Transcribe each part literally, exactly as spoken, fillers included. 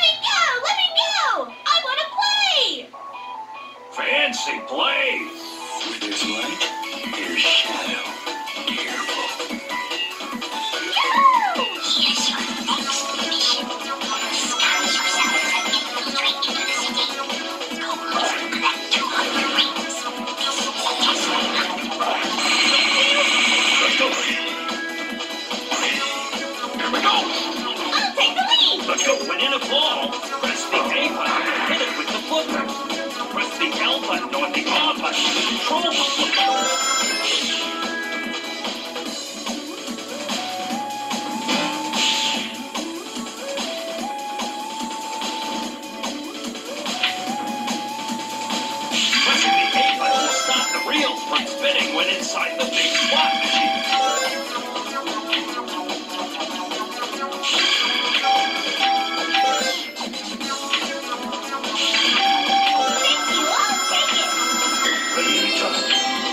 me go! Let me go! I want to play! Fancy play! If there's light, there's shadow. Careful. Yahoo! Here's your next mission. Disguise yourself and infiltrate into the city. Go collect two hundred rings. This is a test run. Let's go! Here we go! I'll take the lead! Let's go! When in a ball, press the A button and hit it with the foot. Press the L button or the R button to control the foot. Pressing the A button will stop the reels from spinning when inside the big slot machine. Ready anytime.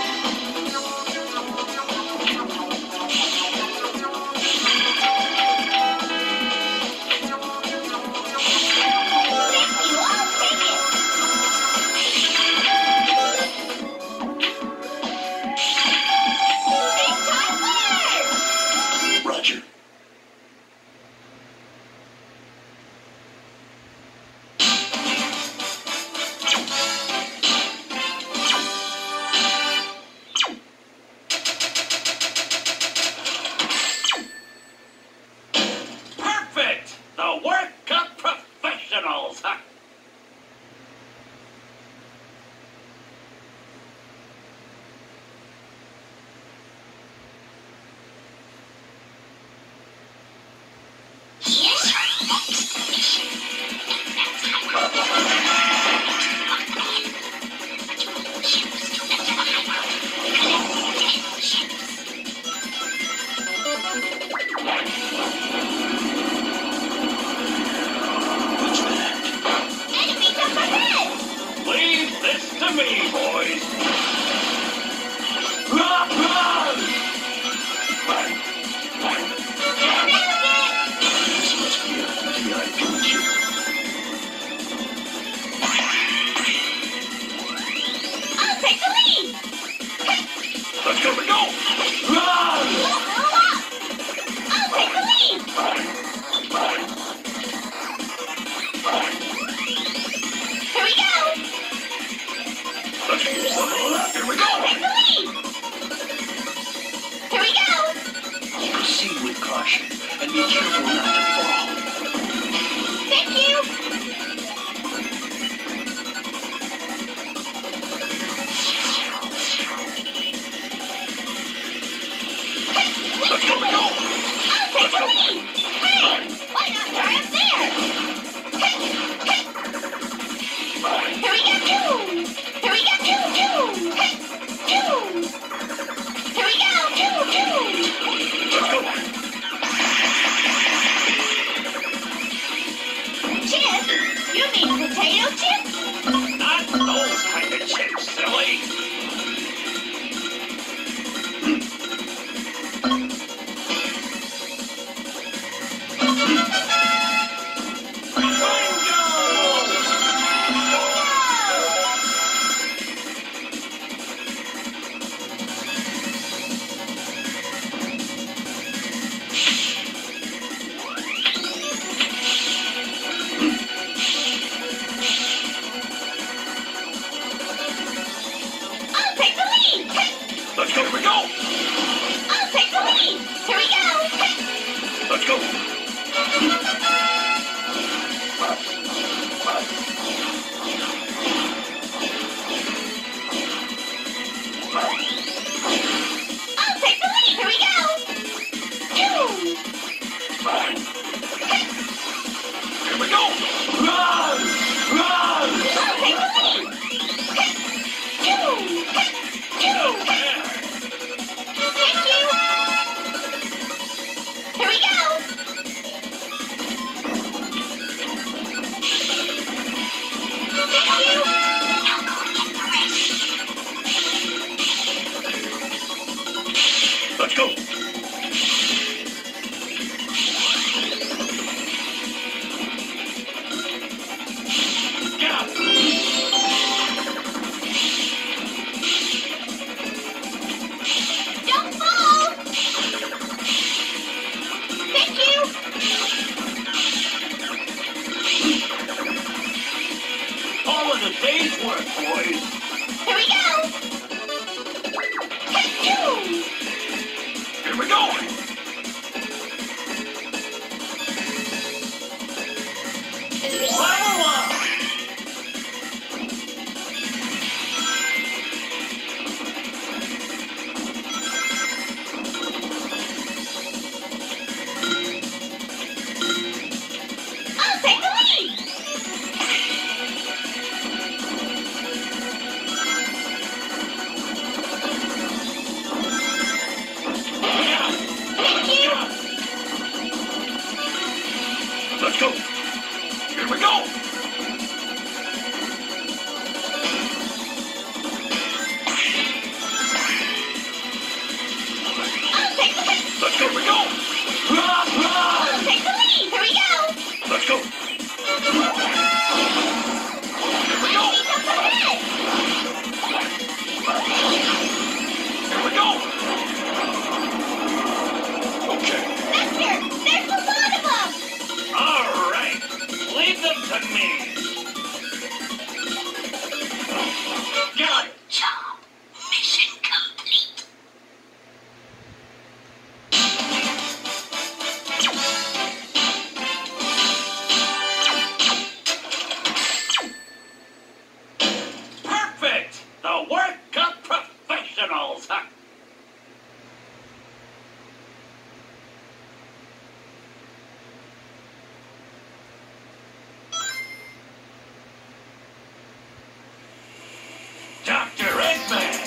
Roger. Perfect! The work of professionals! Huh? Here's your next mission. Choose to enter the highway. Collect ten ships. What's that? Enemies up ahead! Leave this to me, boys! Run, run! This must be a V I P ship. I'll take the lead! Let's go, we go! Run! Don't throw up! I'll take the lead! Here we go! Let's get some left. Here we I'll go! take the lead! Here we go! Proceed with caution and be careful not to fall. Thank you! Let's go, we go! I'll take the lead! Hey! Why not try up there? Here we go, two! Here we go, two, two! Two! Here we go, two, two! Let's go! Chips? You mean potato chips? Not those kind of chips, silly! I'll take the lead! Let's go, we go! I'll take the lead! Here we go! Let's go! I'll take the lead! Here we go! Two! Here we go! Run! Run! I'll take the lead! Two! Two! There! Thank you! Here we go! Thank you! Now go get the rest. Let's go!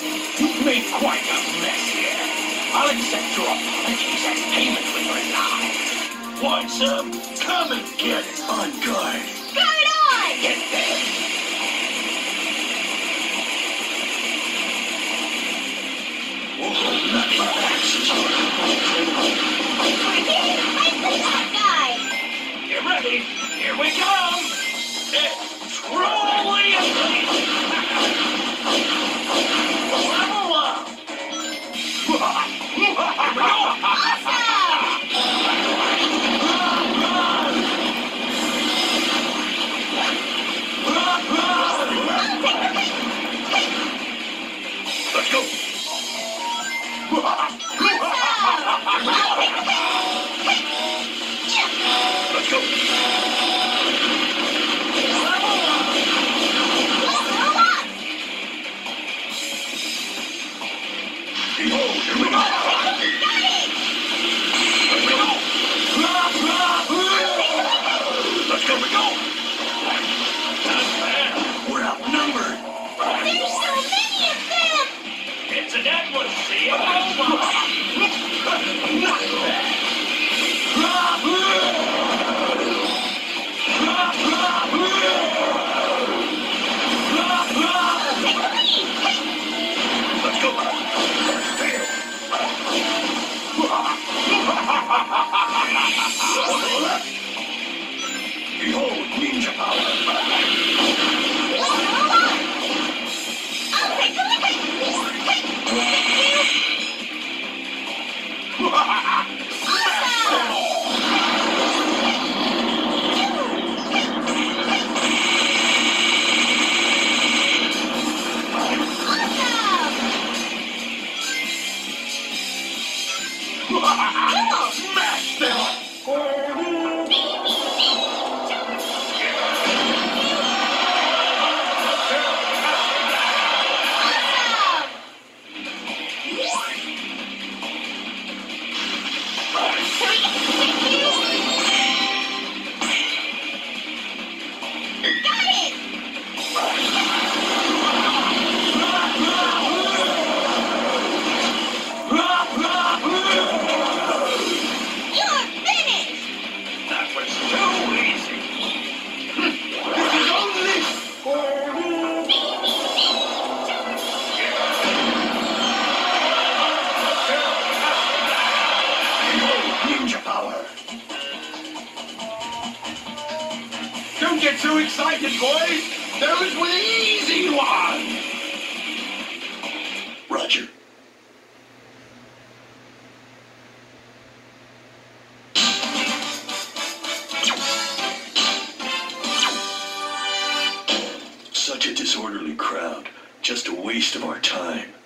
You've made quite a mess here. I'll accept your apologies as payment for your life. Want some? Come and get it. On guard. Guard on! Get there. Whoa, not my axes. I'm the top guy! Get ready. Here we come. It's truly a level up. Here we go. Awesome! Let's go. Let's go. Behold, here we go. Let's go. Let's go. Not bad. We're outnumbered. There's so many of them! It's an atmosphere of robots. Not bad. Let's go. Behold, ninja power. Smash them! That was too easy. This is only for ninja power. Don't get too excited, boys. Those were the easy ones. Roger. Such a disorderly crowd. Just a waste of our time.